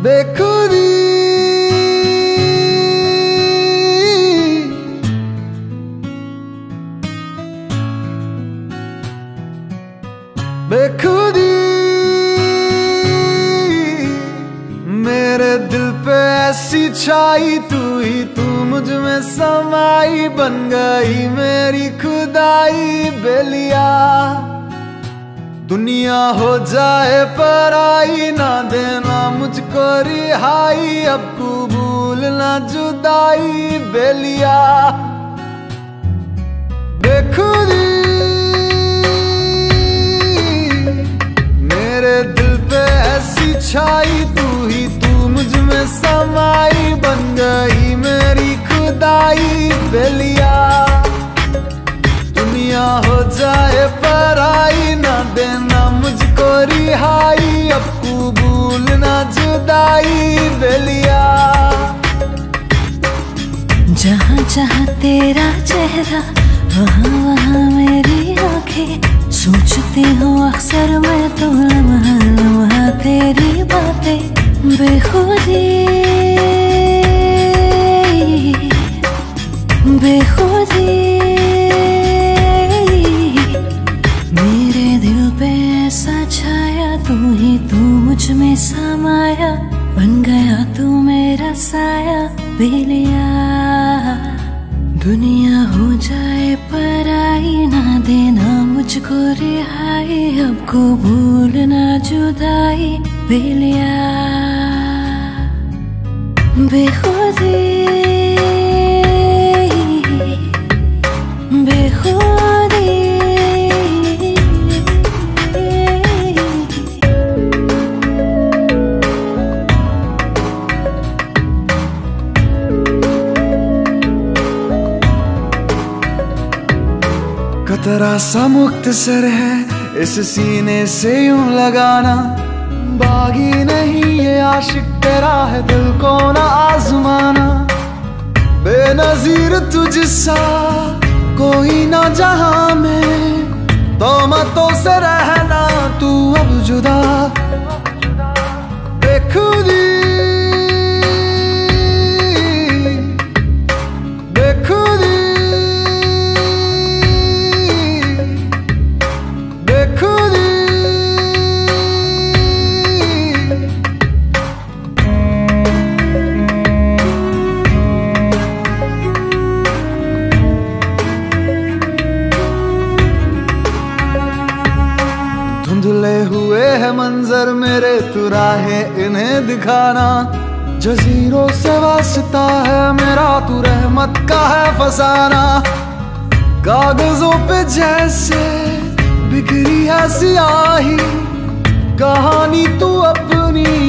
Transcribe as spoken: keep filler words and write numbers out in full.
बेखुदी बेखुदी मेरे दिल पे ऐसी छाई, तू ही तू मुझ में समाई, बन गई मेरी खुदाई बेलिया। दुनिया हो जाए पराई, ना देना मुझको रिहाई, अब कबूल ना जुदाई बेलिया। बेखुदी मेरे दिल पे ऐसी छाई, तू ही तू मुझ में समाई, बन गई मेरी खुदाई बेलिया। दुनिया हो जाए पराई, ना देना मुझको रिहाई, अब कबूल ना जुदाई बेलिया। जहाँ जहाँ तेरा चेहरा, वहाँ वहाँ मेरी आंखें, सोचती हूँ अक्सर मैं तो लम्हा लम्हा तेरी बातें। बेखुदी बेखुदी मेरे दिल पे ऐसा छाया, तू ही तू मुझ में समाया, बन गया तू मेरा साया बेलिया। दुनिया हो जाए पराई, ना देना मुझको रिहाई, अब कबूल ना जुदाई बेलिया। बेखुदी बेखुदी कतरा सा मुख्तसर है इस सीने से यूं लगाना, बागी नहीं ये आशिक तेरा है दिल को ना आजमाना। बेनजीर तुझसा कोई ना जहां में, तोहमतों से रहना तू अब जुदा। बेखुदी बेखुदी बेखुदी धुंधले हुए है मंजर मेरे, तू राहे इन्हें दिखाना। जजीरों से वास्ता है मेरा, तू रहमत का है फसाना। कागजों पे जैसे बिखरी है सियाही, कहानी तू अपनी